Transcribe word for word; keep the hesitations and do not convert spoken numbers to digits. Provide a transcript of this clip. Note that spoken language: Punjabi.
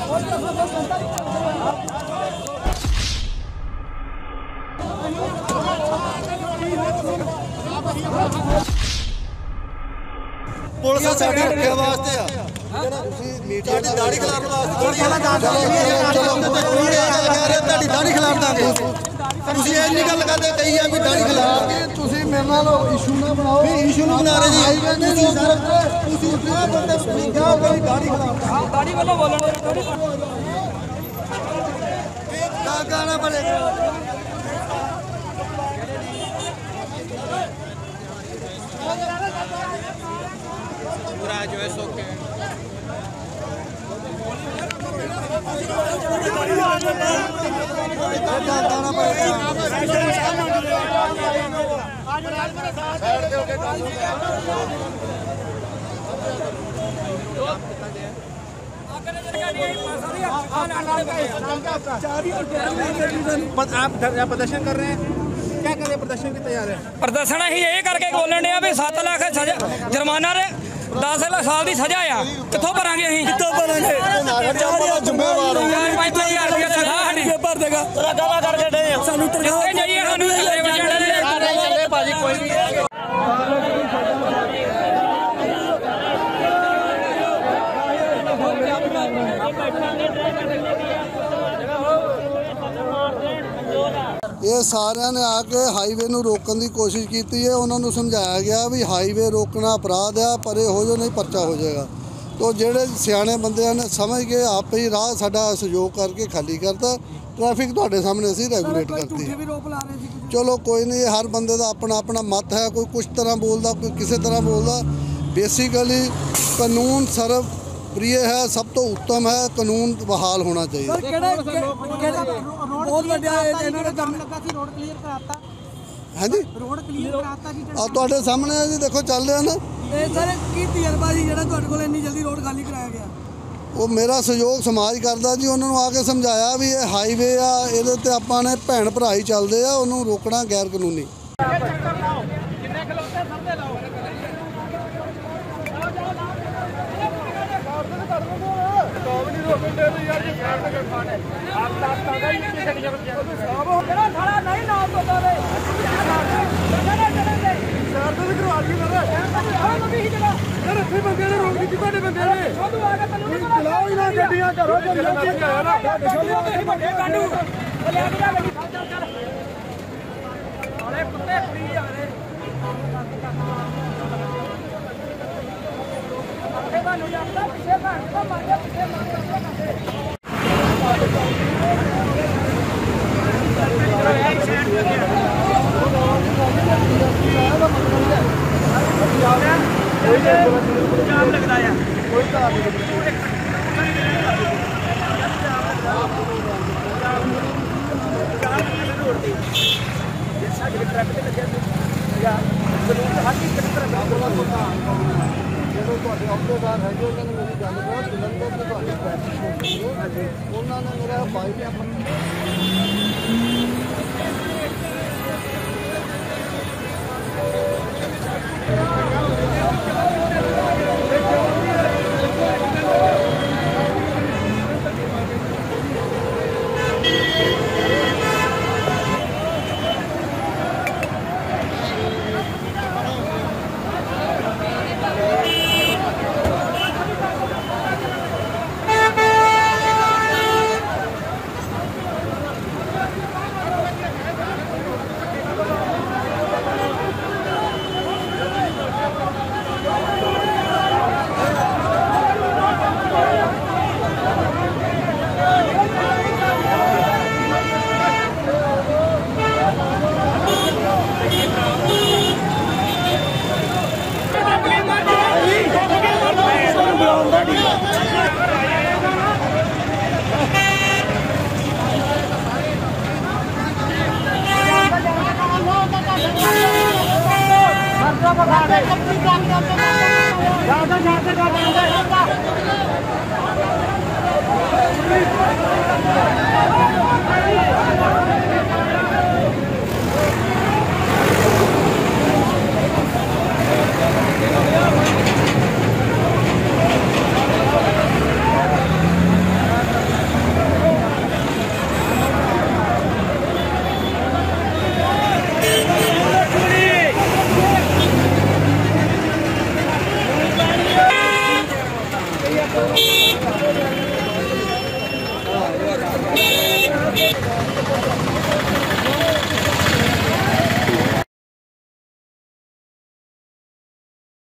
पुलिस साडी रक्षा वास्ते आ मीडिया दी दाढ़ी खिलाफण वास्ते दाढ़ी खिलाफ दांगे ਤੁਸੀਂ ਇਹ ਨਹੀਂ ਗੱਲ ਕਰਦੇ ਕਹੀ ਆ ਵੀ ਦਾੜੀ ਖਿਲਾਫ ਤੁਸੀਂ ਮੇਰੇ ਨਾਲ ਇਸ਼ੂ ਨਾ ਬਣਾਓ ਵੀ ਇਸ਼ੂ ਨੂੰ ਬਣਾ ਰਹੇ ਜੀ ਤੁਸੀਂ ਸਰ ਤੁਸੀਂ ਆ ਬੰਦੇ ਕਿਹਾ ਕੋਈ ਦਾੜੀ ਖਿਲਾਫ ਦਾੜੀ ਵੱਲੋਂ ਬੋਲਣ ਕਾ ਗਾਣਾ ਬੜੇਗਾ पूरा जो है सो के आप प्रदर्शन कर रहे हैं, क्या कर रहे हैं? प्रदर्शन की तैयार है। प्रदर्शन ही यही करके बोलन डे भी सत्त लाख सजा जुर्माना रे दस साल की सजा आ कितों भरांगे असीं कितों भरांगे जिम्मेवार पाँच हजार रुपया तनख्वाह साडी भर देगा तनख्वाह करके दे सानू तनख्वाह जाइए सानू भाजी कोई नहीं ਇਹ ਸਾਰਿਆਂ ਨੇ ਆ ਕੇ ਹਾਈਵੇ ਨੂੰ ਰੋਕਣ ਦੀ ਕੋਸ਼ਿਸ਼ ਕੀਤੀ ਹੈ। ਉਹਨਾਂ ਨੂੰ ਸਮਝਾਇਆ ਗਿਆ ਵੀ ਹਾਈਵੇ ਰੋਕਣਾ ਅਪਰਾਧ ਆ, ਪਰੇ ਹੋ ਜਾਓ ਨਹੀਂ ਪਰਚਾ ਹੋ ਜਾਏਗਾ। ਤੋ ਜਿਹੜੇ ਸਿਆਣੇ ਬੰਦਿਆਂ ਨੇ ਸਮਝ ਕੇ ਆਪੇ ਹੀ ਰਾਹ ਸਾਡਾ ਸਹਿਯੋਗ ਕਰਕੇ ਖਾਲੀ ਕਰਤਾ। ਟ੍ਰੈਫਿਕ ਤੁਹਾਡੇ ਸਾਹਮਣੇ ਅਸੀਂ ਰੈਗੂਲੇਟ ਕਰਤੀ। ਚਲੋ ਕੋਈ ਨਹੀਂ, ਹਰ ਬੰਦੇ ਦਾ ਆਪਣਾ ਆਪਣਾ ਮਤ ਹੈ। ਕੋਈ ਕੁਛ ਤਰ੍ਹਾਂ ਬੋਲਦਾ, ਕੋਈ ਕਿਸੇ ਤਰ੍ਹਾਂ ਬੋਲਦਾ। ਬੇਸਿਕਲੀ ਕਾਨੂੰਨ ਸਰਵ प्रिय है, सब तो उत्तम है। कानून बहाल होना चाहिए। हाँ जी ਤੁਹਾਡੇ ਸਾਹਮਣੇ है जी, देखो चल रहा ना। सर की तजर्बा जी ਜਿਹੜਾ ਤੁਹਾਡੇ ਕੋਲ ਇੰਨੀ ਜਲਦੀ ਰੋਡ ਖਾਲੀ ਕਰਾਇਆ ਗਿਆ? ਉਹ ਮੇਰਾ ਸਹਿਯੋਗ ਸਮਾਜ ਕਰਦਾ ਜੀ। ਉਹਨਾਂ ਨੂੰ ਆ ਕੇ ਸਮਝਾਇਆ ਵੀ ਇਹ ਹਾਈਵੇ ਆ, ਇਹਦੇ ਤੇ ਆਪਾਂ ਨੇ ਭੈਣ ਭਰਾ ਹੀ ਚੱਲਦੇ ਆ, ਉਹਨੂੰ ਰੋਕਣਾ ਗੈਰ ਕਾਨੂੰਨੀ। ਜਦੋਂ ਤੁਹਾਡੇ ਅਹੁਦੇਦਾਰ ਹੈਗੇ ਉਹਨਾਂ ਨੇ ਮੇਰੀ ਗੱਲ ਬਹੁਤ ਜਲੰਧਰ ਤੋਂ ਤੁਹਾਡੀ ਪ੍ਰੈਕਟਿਸ ਹੋਈ ਹੈ। ਉਹਨਾਂ ਨੇ ਮੇਰਾ ਬਾਈਕ हाँ